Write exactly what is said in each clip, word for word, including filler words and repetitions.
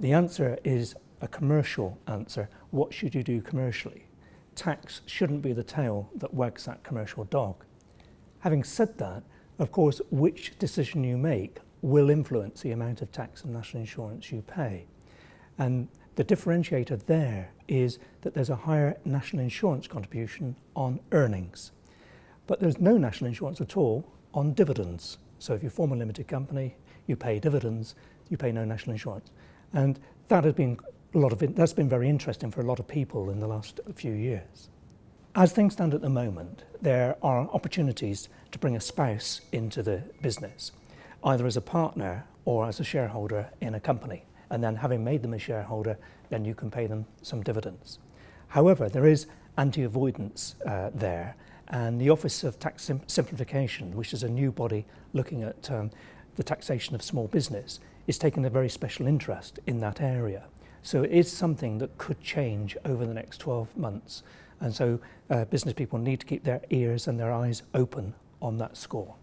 The answer is a commercial answer. What should you do commercially? Tax shouldn't be the tail that wags that commercial dog. Having said that, of course, which decision you make will influence the amount of tax and national insurance you pay. And the differentiator there is that there's a higher national insurance contribution on earnings. But there's no national insurance at all on dividends. So if you form a limited company, you pay dividends, you pay no national insurance. And that has been a lot of it, that's been very interesting for a lot of people in the last few years. As things stand at the moment, there are opportunities to bring a spouse into the business, either as a partner or as a shareholder in a company. And then having made them a shareholder, then you can pay them some dividends. However, there is anti-avoidance uh, there, and the Office of Tax Sim Simplification, which is a new body looking at um, the taxation of small business, is taking a very special interest in that area. So it is something that could change over the next twelve months. And so uh, business people need to keep their ears and their eyes open on that score.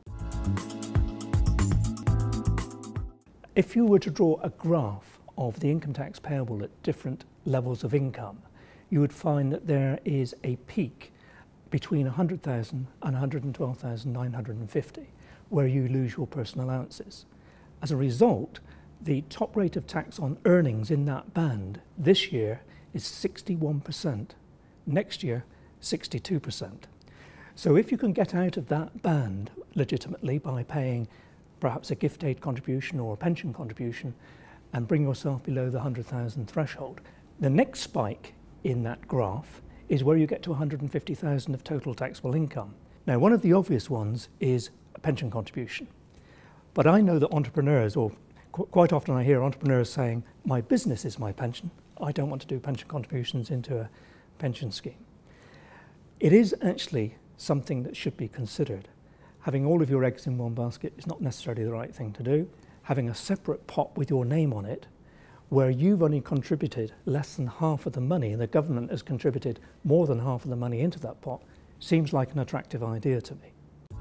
If you were to draw a graph of the income tax payable at different levels of income, you would find that there is a peak between one hundred thousand and one hundred twelve thousand nine hundred fifty, where you lose your personal allowances. As a result, the top rate of tax on earnings in that band this year is sixty-one percent. Next year, sixty-two percent. So if you can get out of that band legitimately by paying perhaps a gift aid contribution or a pension contribution and bring yourself below the one hundred thousand threshold, the next spike in that graph is where you get to one hundred fifty thousand of total taxable income. Now, one of the obvious ones is a pension contribution. But I know that entrepreneurs, or qu quite often I hear entrepreneurs saying, my business is my pension. I don't want to do pension contributions into a pension scheme. It is actually something that should be considered. Having all of your eggs in one basket is not necessarily the right thing to do. Having a separate pot with your name on it, where you've only contributed less than half of the money and the government has contributed more than half of the money into that pot, seems like an attractive idea to me.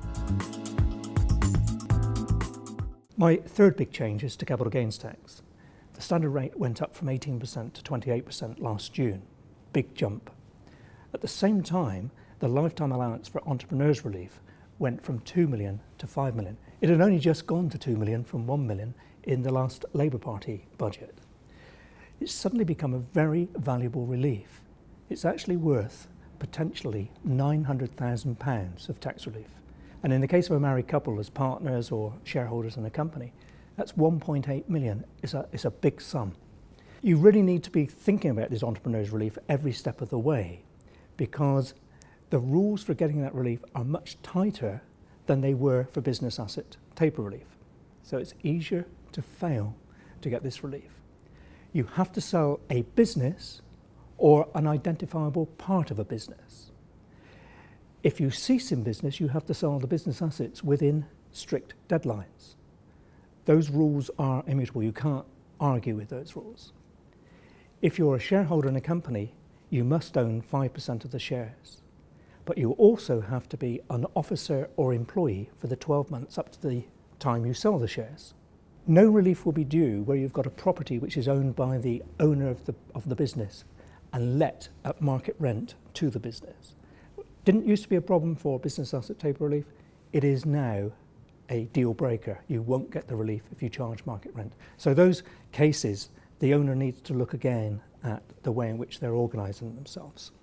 My third big change is to capital gains tax. The standard rate went up from eighteen percent to twenty-eight percent last June. Big jump. At the same time, the lifetime allowance for entrepreneurs relief went from two million to five million. It had only just gone to two million from one million in the last Labour Party budget. It's suddenly become a very valuable relief. It's actually worth potentially nine hundred thousand pounds of tax relief. And in the case of a married couple as partners or shareholders in a company, that's one point eight million. It's a, it's a big sum. You really need to be thinking about this entrepreneurs relief every step of the way, because the rules for getting that relief are much tighter than they were for business asset taper relief. So it's easier to fail to get this relief. You have to sell a business or an identifiable part of a business. If you cease in business, you have to sell the business assets within strict deadlines. Those rules are immutable. You can't argue with those rules. If you're a shareholder in a company, you must own five percent of the shares. But you also have to be an officer or employee for the twelve months up to the time you sell the shares. No relief will be due where you've got a property which is owned by the owner of the, of the business and let at market rent to the business. Didn't used to be a problem for business asset taper relief. It is now a deal breaker. You won't get the relief if you charge market rent. So those cases, the owner needs to look again at the way in which they're organising themselves.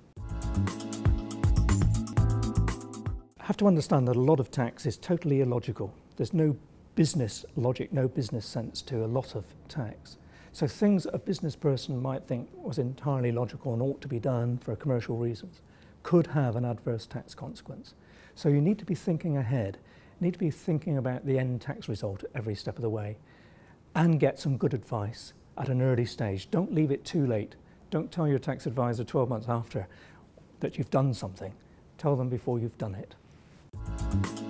I have to understand that a lot of tax is totally illogical. There's no business logic, no business sense to a lot of tax. So things a business person might think was entirely logical and ought to be done for commercial reasons could have an adverse tax consequence. So you need to be thinking ahead, you need to be thinking about the end tax result every step of the way, and get some good advice at an early stage. Don't leave it too late. Don't tell your tax advisor twelve months after that you've done something. Tell them before you've done it.